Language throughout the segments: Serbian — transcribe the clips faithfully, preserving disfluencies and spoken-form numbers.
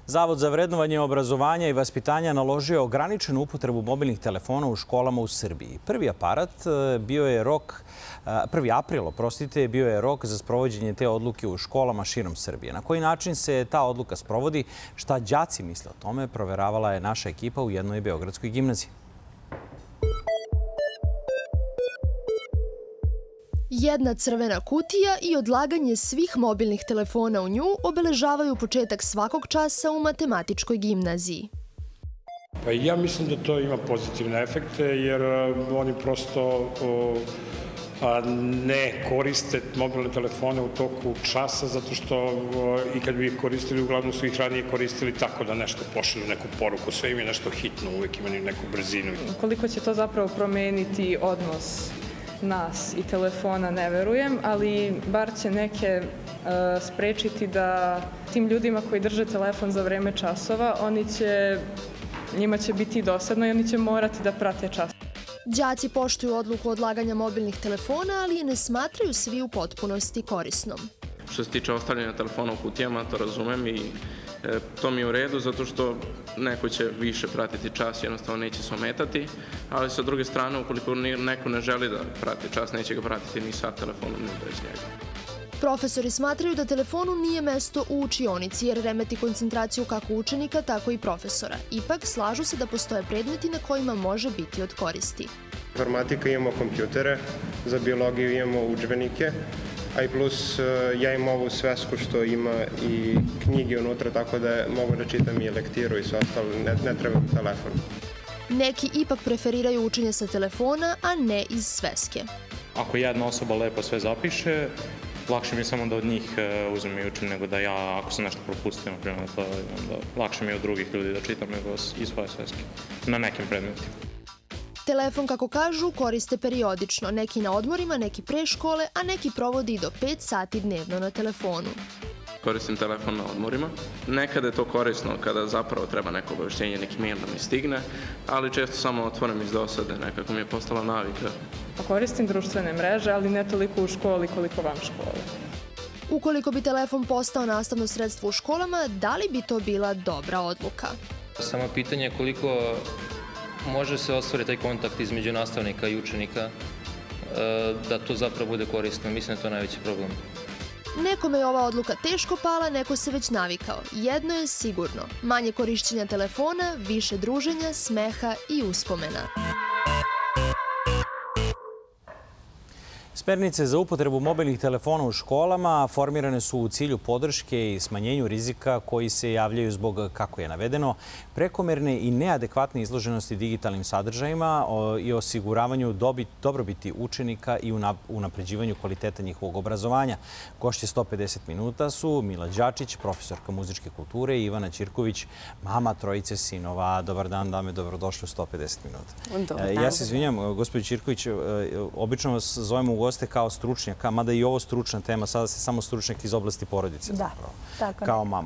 Zavod za vrednovanje obrazovanja i vaspitanja naložio je ograničenu upotrebu mobilnih telefona u školama u Srbiji. Prvi aparat bio je rok, prvi april, oprostite, bio je rok za sprovođenje te odluke u školama širom Srbije. Na koji način se ta odluka sprovodi, šta đaci misle o tome, proveravala je naša ekipa u jednoj beogradskoj gimnaziji. Jedna crvena kutija i odlaganje svih mobilnih telefona u nju obeležavaju početak svakog časa u matematičkoj gimnaziji. Pa ja mislim da to ima pozitivne efekte jer oni prosto ne koriste mobilne telefone u toku časa zato što i kad bi ih koristili, uglavnom su ih ranije koristili tako da nešto pošalju, neku poruku, sve im je nešto hitno, uvek imaju neku brzinu. Koliko će to zapravo promeniti odnos nas i telefona, ne verujem, ali bar će neke sprečiti da tim ljudima koji drže telefon za vreme časova, oni će, njima će biti dosadno i oni će morati da prate čas. Đaci poštuju odluku odlaganja mobilnih telefona, ali je ne smatraju svi u potpunosti korisnom. Što se tiče ostavljanja telefona u kutijama, to razumem i to mi je u redu, zato što neko će više pratiti čas, jednostavno neće se ometati, ali sa druge strane, ukoliko neko ne želi da prati čas, neće ga pratiti ni sa telefonom, ni bez njega. Profesori smatraju da telefonu nije mesto u učionici, jer remeti koncentraciju kako učenika, tako i profesora. Ipak, slažu se da postoje predmeti na kojima može biti od koristi. Informatika imamo kompjutere, za biologiju imamo udžbenike, a i plus ja imam ovu svesku što ima i knjige unutra, tako da mogu da čitam i lektiru i sve ostalo, ne, ne treba telefon. Neki ipak preferiraju učenje sa telefona, a ne iz sveske. Ako jedna osoba lepo sve zapiše, lakše mi je samo da od njih uzmem i učim nego da ja, ako sam nešto propustio, to, onda lakše mi je od drugih ljudi da čitam nego iz svoje sveske, na nekim predmetima. Telefon, kako kažu, koriste periodično, neki na odmorima, neki pre škole, a neki provodi i do pet sati dnevno na telefonu. Koristim telefon na odmorima. Nekada je to korisno kada zapravo treba neko obaveštenje, neki mail da mi stigne, ali često samo otvorim iz dosade, nekako mi je postala navika. Koristim društvene mreže, ali ne toliko u školi koliko van škole. Ukoliko bi telefon postao nastavno sredstvo u školama, da li bi to bila dobra odluka? Samo pitanje je koliko može se ostvariti taj kontakt između nastavnika i učenika, da to zapravo bude korisno. Mislim da je to najveći problem. Nekome je ova odluka teško pala, neko se već navikao. Jedno je sigurno, manje korišćenja telefona, više druženja, smeha i uspomena. Smernice za upotrebu mobilnih telefona u školama formirane su u cilju podrške i smanjenju rizika koji se javljaju zbog, kako je navedeno, prekomerne i neadekvatne izloženosti digitalnim sadržajima i osiguravanju dobrobiti učenika i unapređivanju kvaliteta njihovog obrazovanja. Gošće sto pedeset minuta su Mila Đačić, profesorka muzičke kulture, i Ivana Ćirković, mama trojice sinova. Dobar dan, dame, dobrodošli u sto pedeset minuta. Ja se izvinjam, gospođo Ćirković, obično vas zovemo u goste kao stručnjaka, mada i ovo stručna tema, sada ste samo stručnjak iz oblasti porodice, zapravo, kao mama.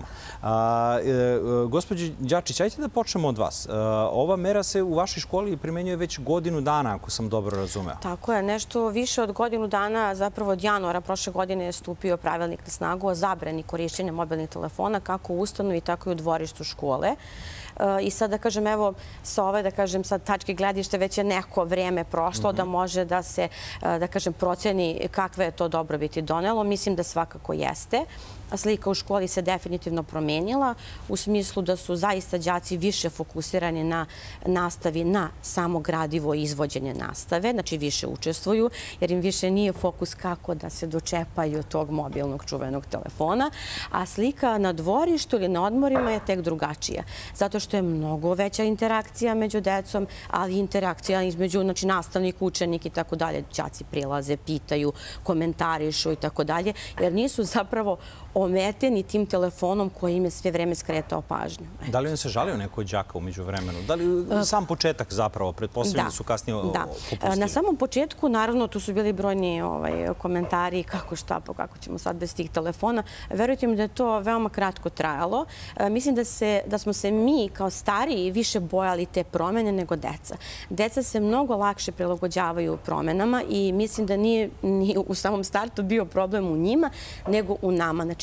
Gospođo Đačić, ajte da počnemo od vas. Ova mera se u vašoj školi primenjuje već godinu dana, ako sam dobro razumeo. Tako je, nešto više od godinu dana, zapravo od januara prošle godine je stupio pravilnik na snagu o zabrani korišćenja mobilnih telefona kako u ustanovi, tako i u dvorištu škole. I sad da kažem, evo, sa ove, da kažem, sad tačke gledište već je neko vreme prošlo da može da se, da kažem, proceni kakve je to dobrobiti donelo. Mislim da svakako jeste. Slika u školi se definitivno promenila u smislu da su zaista đaci više fokusirani na nastavi na samo gradivo i izvođenje nastave, znači više učestvuju, jer im više nije fokus kako da se dočepaju tog mobilnog čuvenog telefona, a slika na dvorištu ili na odmorima je tek drugačija, zato što je mnogo veća interakcija među decom, ali interakcija između, znači, nastavnik, učenik i tako dalje. Đaci prilaze, pitaju, komentarišu i tako dalje, jer nisu zapravo ometeni tim telefonom koji im je sve vreme skretao pažnju. Da li on se žalio neko od đaka umeđu vremenu? Da li sam početak zapravo, pretpostavljam da su kasnije popustili? Na samom početku, naravno, tu su bili brojni komentari kako šta, pa kako ćemo sad bez tih telefona. Verujte mi da je to veoma kratko trajalo. Mislim da smo se mi kao stariji više bojali te promene nego deca. Deca se mnogo lakše prilagođavaju promenama i mislim da nije ni u samom startu bio problem u njima nego u nama. Znači,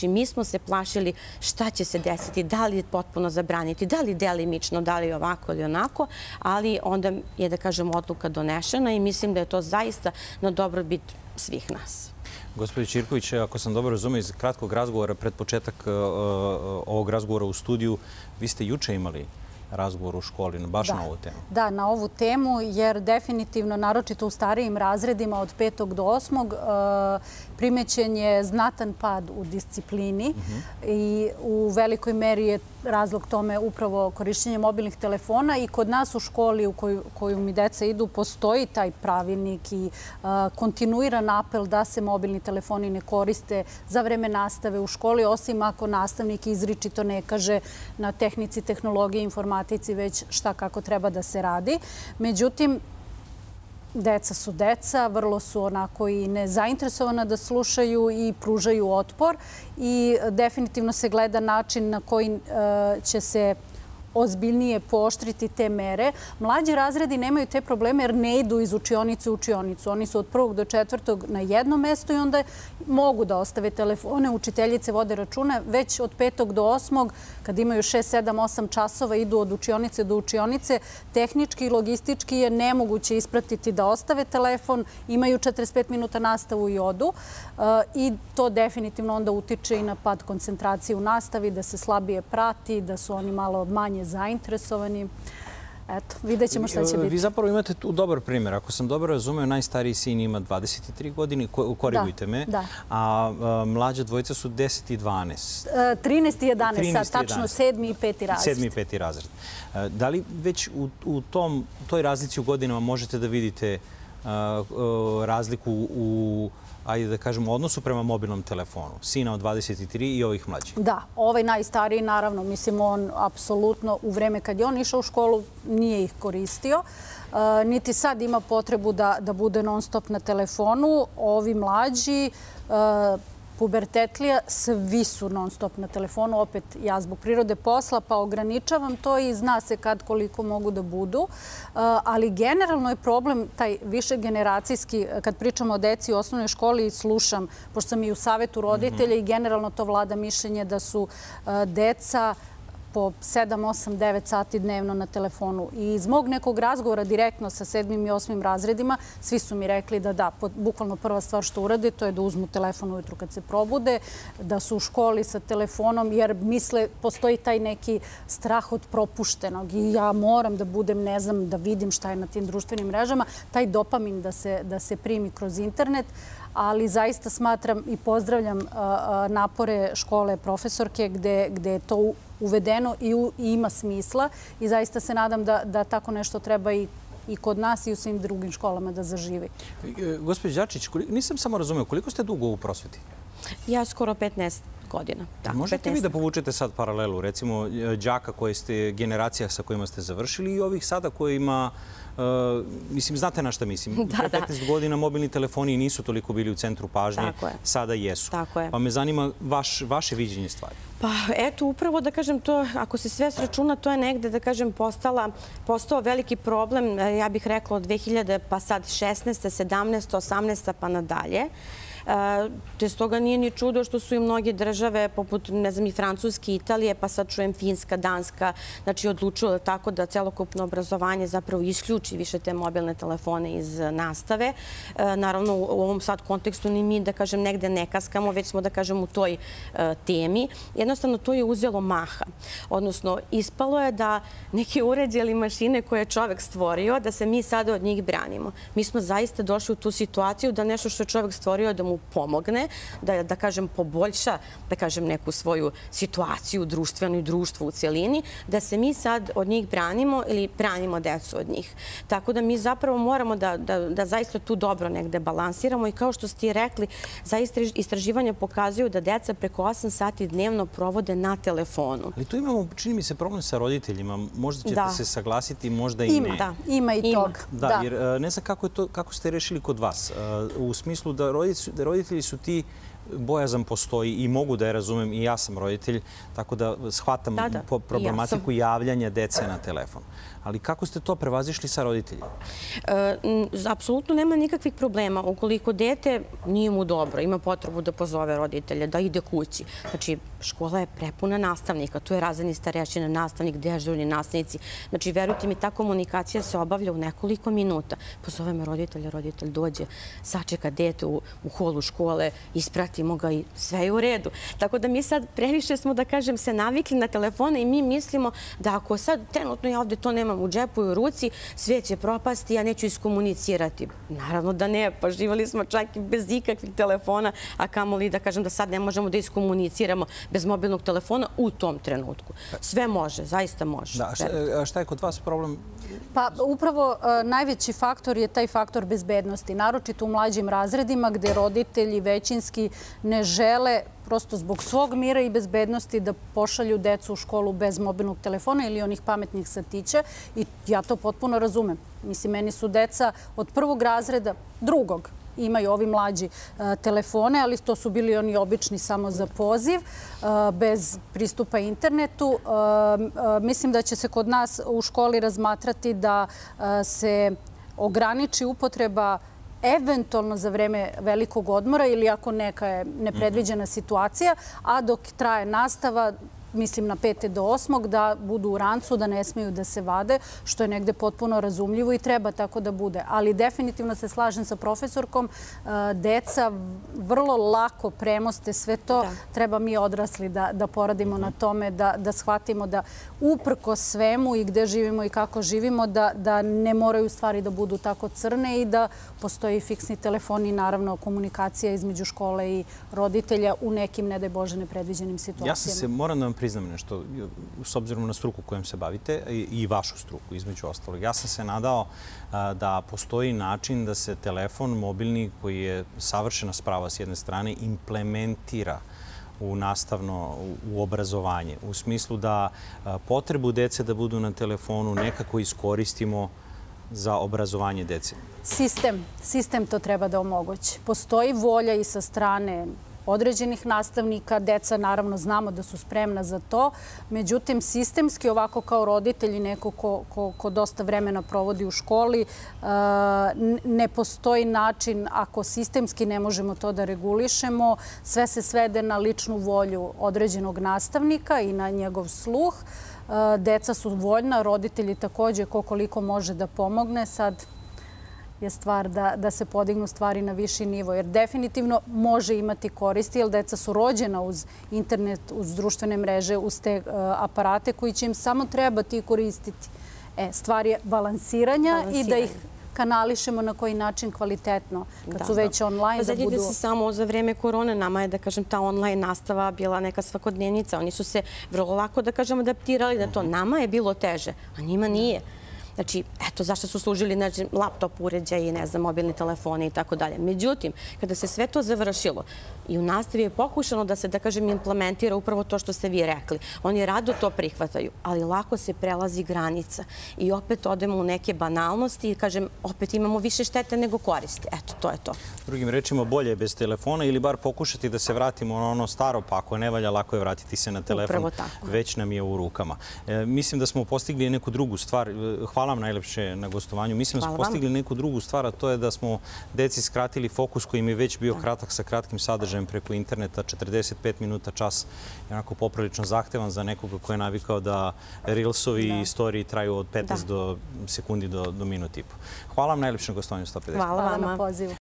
Znači, mi smo se plašili šta će se desiti, da li potpuno zabraniti, da li delimično, da li ovako ili onako, ali onda je, da kažem, odluka donešena i mislim da je to zaista na dobrobit svih nas. Gospodin Ćirković, ako sam dobro razumio iz kratkog razgovora pred početak ovog razgovora u studiju, vi ste juče imali razgovor u školi baš na ovu temu. Da, na ovu temu, jer definitivno, naročito u starijim razredima od petog do osmog, primećen je znatan pad u disciplini i u velikoj meri je razlog tome upravo korišćenje mobilnih telefona i kod nas u školi u koju mi deca idu postoji taj pravilnik i kontinuiran apel da se mobilni telefoni ne koriste za vreme nastave u školi, osim ako nastavnik izričito ne kaže na tehnici, tehnologiji, informatici već šta kako treba da se radi. Međutim, deca su deca, vrlo su onako i nezainteresovana da slušaju i pružaju otpor i definitivno se gleda način na koji će se ozbiljnije pooštriti te mere. Mlađi razredi nemaju te probleme jer ne idu iz učionice u učionicu. Oni su od prvog do četvrtog na jednom mestu i onda mogu da ostave telefone. Učiteljice vode račune. Već od petog do osmog, kad imaju šest, sedam, osam časova, idu od učionice do učionice. Tehnički i logistički je nemoguće ispratiti da ostave telefon. Imaju četrdeset pet minuta nastavu i odu. I to definitivno onda utiče i na pad koncentracije u nastavi, da se slabije prati, da su oni malo manje zainteresovani. Eto, vidjet ćemo šta će biti. Vi zapravo imate tu dobar primjer. Ako sam dobro razumeo, najstariji sin ima dvadeset tri godine, korigujte me, a mlađa dvojica su deset i dvanaest. trinaest i jedanaest, sad tačno sedmi i peti razred. sedmi i peti razred. Da li već u toj razlici u godinama možete da vidite razliku u ajde da kažemo, odnosu prema mobilnom telefonu, sina od dvadeset tri i ovih mlađih? Da, ovaj najstariji, naravno, mislim, on apsolutno u vreme kad je on išao u školu nije ih koristio. Niti sad ima potrebu da bude non stop na telefonu. Ovi mlađi, pubertetlija, svi su non stop na telefonu. Opet, ja zbog prirode posla pa ograničavam to i zna se kad koliko mogu da budu. Ali generalno je problem taj višegeneracijski, kad pričamo o deci u osnovnoj školi i slušam, pošto sam i u savetu roditelja i generalno to vlada mišljenje da su deca po sedam, osam, devet sati dnevno na telefonu. I iz mog nekog razgovora direktno sa sedmim i osmim razredima, svi su mi rekli da da, bukvalno prva stvar što urade, to je da uzmu telefon ujutru kad se probude, da su u školi sa telefonom, jer misle, postoji taj neki strah od propuštenog i ja moram da budem, ne znam, da vidim šta je na tim društvenim mrežama, taj dopamin da se primi kroz internet, ali zaista smatram i pozdravljam napore škole profesorke gde je to uvedeno i ima smisla i zaista se nadam da tako nešto treba i kod nas i u svim drugim školama da zaživi. Gospođo Đačić, nisam samo razumeo, koliko ste dugo u prosveti? Ja skoro petnaest godina. Možete vi da povučete sad paralelu, recimo đaka koje ste, generacija sa kojima ste završili i ovih sada kojima, mislim, znate na šta mislim, pre petnaest godina mobilni telefoni nisu toliko bili u centru pažnje, sada jesu. Pa me zanima vaše viđenje stvari. Pa eto, upravo da kažem to, ako se sve sračuna, to je negde, da kažem, postao veliki problem, ja bih rekla od dve hiljade pa sad šesnaeste, sedamnaeste, osamnaeste pa nadalje. Te stoga nije ni čudo što su i mnoge države, poput, ne znam, i Francuske, Italije, pa sad čujem Finska, Danska, znači odlučilo tako da celokupno obrazovanje zapravo isključi više te mobilne telefone iz nastave. Naravno, u ovom sad kontekstu ni mi, da kažem, negde ne kaskamo, već smo, da kažem, u toj temi. Jednostavno, to je uzelo maha. Odnosno, ispalo je da neke uređaje ili mašine koje je čovek stvorio, da se mi sada od njih branimo. Mi smo zaista došli u tu situaciju da nešto što je čovek stvorio da mu pomogne, da, da kažem, poboljša, da kažem, neku svoju situaciju društvenu i društvu u cijelini, da se mi sad od njih branimo ili branimo decu od njih. Tako da mi zapravo moramo da, da, da zaista tu dobro negde balansiramo i kao što ste i rekli, zaista istraživanja pokazuju da deca preko osam sati dnevno provode na telefonu. Ali tu imamo, čini mi se, problem sa roditeljima. Možda ćete se saglasiti, možda i ne. Ima, da. Ima i tog. Da, jer ne znam kako, je to, kako ste rešili kod vas. U smislu da roditelji, da roditelji su ti bojazan postoji i mogu da je razumem, i ja sam roditelj, tako da shvatam problematiku javljanja dece na telefon. Ali kako ste to prevazišli sa roditeljima? Apsolutno nema nikakvih problema. Ukoliko dete nije mu dobro, ima potrebu da pozove roditelja, da ide kući. Znači, škola je prepuna nastavnika. Tu je razredni starešina, nastavnik, dežurni nastavnici. Znači, verujte mi, ta komunikacija se obavlja u nekoliko minuta. Pozove me roditelja, roditelj dođe, sačeka dete u holu škole, ispratimo ga i sve je u redu. Tako da mi sad previše smo, da kažem, se navikli na telefone i mi mislimo da ako sad trenutno ja ovde to nemam u džepu i u ruci, svijet će propasti, ja neću iskomunicirati. Naravno da ne, pa živali smo čak i bez ikakvih telefona, a kamoli da kažem da sad ne možemo da iskomuniciramo bez mobilnog telefona u tom trenutku. Sve može, zaista može. A šta je kod vas problem? Pa upravo najveći faktor je taj faktor bezbednosti, naročito u mlađim razredima gde roditelji većinski ne žele prosto zbog svog mira i bezbednosti da pošalju decu u školu bez mobilnog telefona ili onih pametnih satića i ja to potpuno razumem. Mislim, meni su deca od prvog razreda, drugog, imaju ovi mlađi telefone, ali to su bili oni obični samo za poziv, bez pristupa internetu. Mislim da će se kod nas u školi razmatrati da se ograniči upotreba eventualno za vreme velikog odmora ili ako neka je nepredviđena situacija, a dok traje nastava, mislim na pete do osmog, da budu u rancu, da ne smiju da se vade, što je negde potpuno razumljivo i treba tako da bude. Ali definitivno se slažem sa profesorkom. Deca vrlo lako premoste sve to. Treba mi odrasli da poradimo na tome, da shvatimo da uprko svemu i gde živimo i kako živimo, da ne moraju stvari da budu tako crne i da postoji fiksni telefon i naravno komunikacija između škole i roditelja u nekim, ne daj Bože, nepredviđenim situacijama. Ja sam se, moram da vam priznam nešto, s obzirom na struku kojom se bavite i vašu struku, između ostalog. Ja sam se nadao da postoji način da se telefon mobilni, koji je savršena sprava s jedne strane, implementira u nastavno, u obrazovanje. U smislu da potrebu dece da budu na telefonu nekako iskoristimo za obrazovanje dece. Sistem. Sistem to treba da omogući. Postoji volja i sa strane određenih nastavnika. Deca, naravno, znamo da su spremna za to. Međutim, sistemski, ovako kao roditelji, neko ko dosta vremena provodi u školi, ne postoji način, ako sistemski ne možemo to da regulišemo, sve se svede na ličnu volju određenog nastavnika i na njegov sluh. Deca su voljna, roditelji također koliko može da pomogne. Sad je stvar da se podignu stvari na viši nivo, jer definitivno može imati koristi, jer deca su rođena uz internet, uz društvene mreže, uz te aparate koji će im samo trebati koristiti. Stvar je balansiranja i da ih kanališemo na koji način kvalitetno, kad su već online. Zadnje da se samo za vreme korone nama je, da kažem, ta online nastava bila neka svakodnevnica. Oni su se vrlo lako, da kažem, adaptirali da to nama je bilo teže, a njima nije. Znači, eto, zašto su služili laptop uređaji, ne znam, mobilni telefoni i tako dalje. Međutim, kada se sve to završilo i u nastavi je pokušano da se, da kažem, implementira upravo to što ste vi rekli. Oni rado to prihvataju, ali lako se prelazi granica i opet odemo u neke banalnosti i, kažem, opet imamo više štete nego koristi. Eto, to je to. Drugim rečima, bolje je bez telefona ili bar pokušati da se vratimo na ono staro, pa ako ne valja, lako je vratiti se na telefon. Već nam je u rukama. Mislim da smo postigli neku drugu stvar. Hvala vam najlepše na gostovanju. Mislim da smo postigli neku drugu stvar, a to je da smo deci skratili fokus koji im je već bio kratak sa kratkim sadržajem preko interneta. četrdeset pet minuta, čas je onako poprilično zahtevan za nekoga ko je navikao da reelsovi i storiji traju od petnaest sekundi do minut i po. Hvala vam najlepše na gostovanju sto pedeset. Hvala vam na pozivu.